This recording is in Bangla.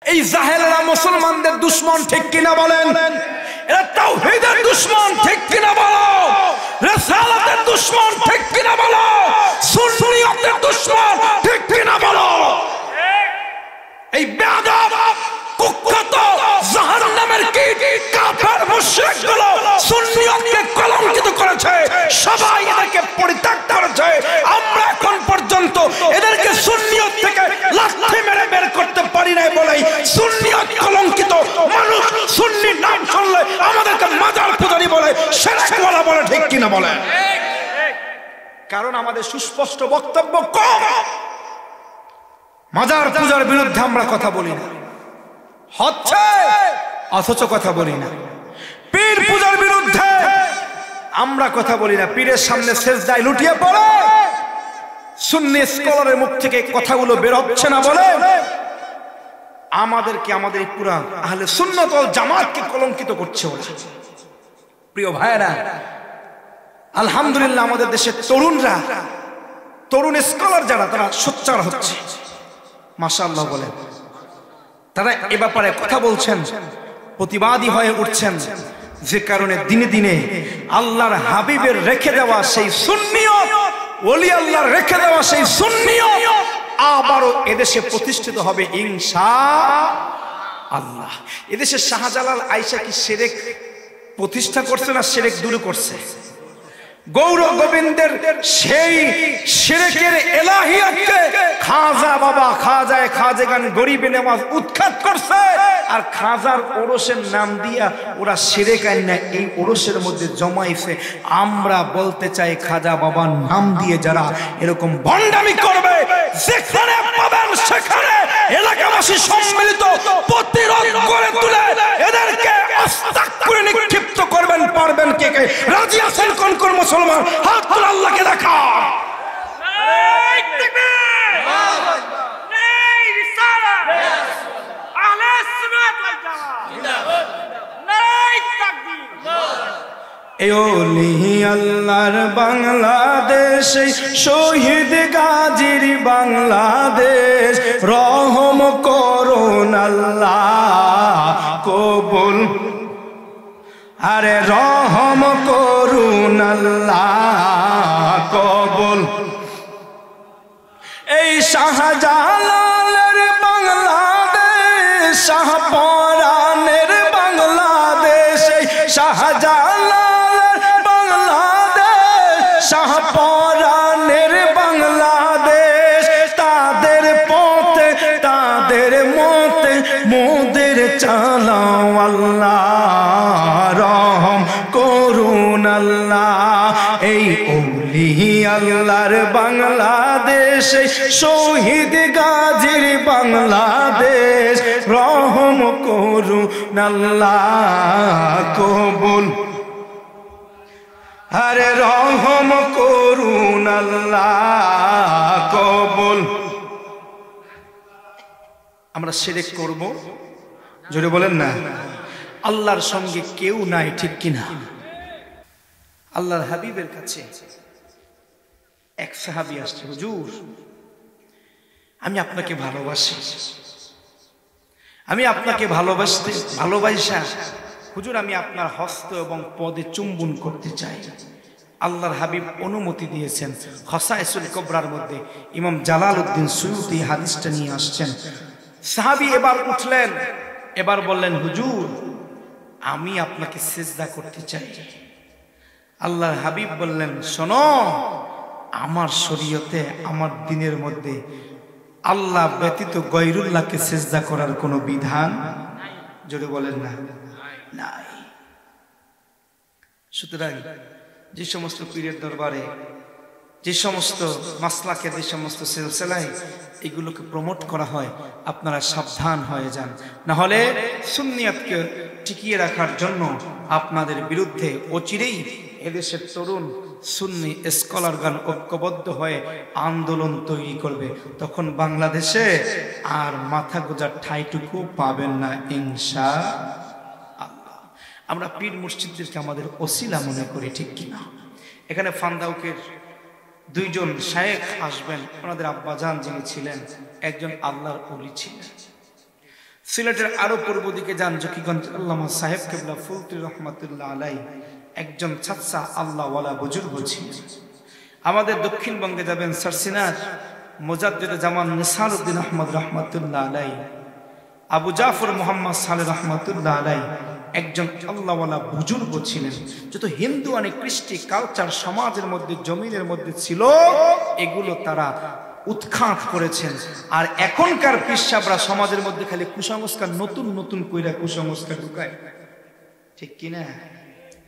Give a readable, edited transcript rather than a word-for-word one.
এই জাহেলরা মুসলমানদের দুশমন, ঠিক কিনা বলেন? এরা তাওহীদের দুশমন, ঠিক কিনা বলো? রিসালাতের দুশমন, ঠিক কিনা বলো? সুন্নিয়তের দুশমন, ঠিক কিনা বলো? এই বেয়াদব কুখ্যাত জাহান্নামের কীট কাফের মুশরিকগুলো সুন্নিয়তকে কলঙ্কিত করেছে, সবাই এদেরকে পরিত্যাগ করেছে। আমরা এখন পর্যন্ত এদেরকে সুন্নিয়ত থেকে লাথি মেরে বের করতে পারি নাই বলেই সুন্নিয়ত কলঙ্কিত। মানুষ সুন্নি নাম শুনলে আমাদেরকে মাজার পূজারি বলে, শিরকওয়ালা বলে, ঠিক কিনা বলে? কারণ আমাদের সুস্পষ্ট বক্তব্য কম। মাজার পূজার বিরুদ্ধে আমরা কথা বলি না, হচ্ছে অথচ কথা বলি না। পীর পূজার বিরুদ্ধে আমরা কথা বলি না, পীরের সামনে সেজদায় লুটিয়ে পড়ে সুন্নি স্কলারের মুখ থেকে কথাগুলো বের হচ্ছে না বলে আমাদেরকে, আমাদের পুরা আহলে সুন্নাত ওয়াল জামাতকে কলঙ্কিত করছে ওরা। প্রিয় ভাইরা, আলহামদুলিল্লাহ আমাদের দেশের তরুণরা, তরুণ স্কলার যারা, তারা সোচ্চার হচ্ছে, মাশাআল্লাহ বলেন। তারা এ ব্যাপারে কথা বলছেন, প্রতিবাদী হয়ে উঠছেন, যে কারণে দিনে দিনে আল্লাহর হাবিবের রেখে দেওয়া সেই সুন্নিয়ত, ওলি আল্লাহর রেখে দেওয়া সেই সুন্নিয়ত আবারও এদেশে প্রতিষ্ঠিত হবে ইনশাআল্লাহ। এদেশে শাহজালাল আয়েশা কি শিরক প্রতিষ্ঠা করছে না শিরক দূর করছে? গৌর গোবিন্দের সেই শিরকের এলাহিয়াতকে খাজা বাবা, খাজায়ে খাজেগান গরিবে নেওয়াজ উৎখাত করছে। আর খাজার ওরসের নাম দিয়া ওরা শিরক আইনা এই ওরসের মধ্যে জমাইছে। আমরা বলতে চাই, খাজা বাবার নাম দিয়ে যারা এরকম ভণ্ডামি করবে, যেখানে পাবেন সেখানে এলাকাবাসী সম্মিলিত প্রতিরোধ করে তুলে এদেরকে আস্তাক করে নিক্ষিপ্ত করবেন। পারবেন কে কে? রাজি আছেন কোন কোন মুসলমান? হাত তুলে আল্লাহকে দেখা। আল্লাহর বাংলাদেশ, শহীদ গাজীর বাংলাদেশ, রহম করুন আল্লাহ কবুল, আরে রহম করুন আল্লাহ কবুল। এই শাহজালালের বাংলাদেশ, শাহপরানের বাংলাদেশ, শাহজালালের বাংলাদেশ, শাহপরানের বাংলাদেশ, তাদের পথে তাদের মতে মোদের চালাও আল্লাহ, রহম করুন আল্লাহ। এই ওলি আল্লাহর বাংলাদেশ, শহীদ গাজীর বাংলাদেশ, রহম করুন আল্লাহ কবুল, আরে রহম করুন আল্লাহ কবুল। আমরা শিরক করব, জোরে বলেন না? আল্লাহর সঙ্গে কেউ নাই, ঠিক কিনা? আল্লাহর হাবিবের কাছে এক সাহাবী আসছে, হুজুর আমি আপনাকে ভালোবাসি, আমি আপনাকে ভালোবাসা হুজুর আমি আপনার হস্ত এবং পদে চুম্বন করতে চাই। আল্লাহর হাবিব অনুমতি দিয়েছেন। খাসায়েসুল কুবরার মধ্যে ইমাম জালালউদ্দিন সুয়ুতি হাদিসটা নিয়ে আসছেন। সাহাবী এবার উঠলেন, এবার বললেন, হুজুর আমি আপনাকে সিজদা করতে চাই। আল্লাহর হাবিব বললেন, শোনো, আমার শরীয়তে, আমার দ্বীনের মধ্যে আল্লাহ ব্যতীত গয়রুল্লাহকে সিজদা করার কোনো বিধান, জোরে বলেন না, নাই। সুতরাং যে সমস্ত পীরের দরবারে, যে সমস্ত মাসলাকে, যে সমস্ত সিলসিলায় এগুলোকে প্রমোট করা হয়, আপনারা সাবধান হয়ে যান, না হলে সুন্নিয়তকে টিকিয়ে রাখার জন্য আপনাদের বিরুদ্ধে অচিরেই এদেশের তরুণ সুন্নি স্কলারগণ ঐক্যবদ্ধ হয়ে আন্দোলন তৈরি করবে। তখন বাংলাদেশে আর মাথা গোজার ঠাঁইটুকু পাবেন না ইনশাআল্লাহ। আমরা পীর মুর্শিদদেরকে আমাদের ওসিলা মনে করি, ঠিক কিনা? এখানে ফান্দাউকের দুইজন শায়েখ আসবেন। ওনাদের আব্বাজান যিনি ছিলেন একজন আল্লাহর ওলি ছিলেন। সিলেটের আরো পূর্ব দিকে যান জকিগঞ্জ আল্লামা সাহেব কেবলা ফুলতুর রহমাতুল্লাহ আলাই একজন ছাত্সা আল্লাহওয়ালা বুজুর্গ ছিলেন। আমাদের দক্ষিণবঙ্গে যাবেন সারসিনার মুজাদ্দিদ জামান নিসার উদ্দিন আহমদ রহমাতুল্লাহ আলাই, আবু জাফর মোহাম্মদ সালেহ রহমাতুল্লাহ আলাই একজন আল্লাহওয়ালা বুজুর্গ ছিলেন। যত হিন্দু আনি কৃষ্টি কালচার সমাজের মধ্যে জমিনের মধ্যে ছিল এগুলো তারা উৎখাত করেছেন। আর এখনকার পিসাবরা সমাজের মধ্যে খালি কুসংস্কার নতুন নতুন কইরা কুসংস্কার ঢুকায়, ঠিক কিনা?